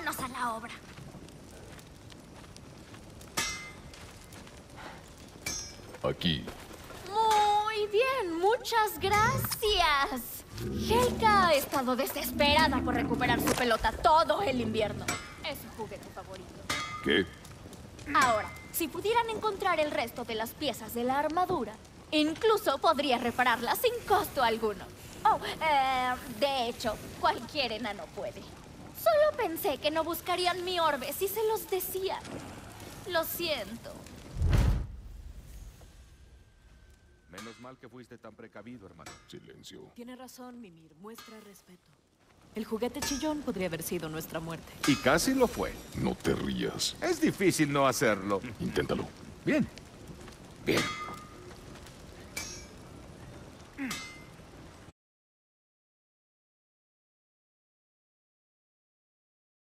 Manos a la obra. Aquí. Muy bien, muchas gracias. Helga ha estado desesperada por recuperar su pelota todo el invierno. Es su juguete favorito. ¿Qué? Ahora, si pudieran encontrar el resto de las piezas de la armadura, incluso podría repararla sin costo alguno. Oh, de hecho, cualquier enano puede. Solo pensé que no buscarían mi orbe si se los decía. Lo siento. Menos mal que fuiste tan precavido, hermano. Silencio. Tiene razón, Mimir. Muestra respeto. El juguete chillón podría haber sido nuestra muerte. Y casi lo fue. No te rías. Es difícil no hacerlo. Inténtalo. Bien. Bien.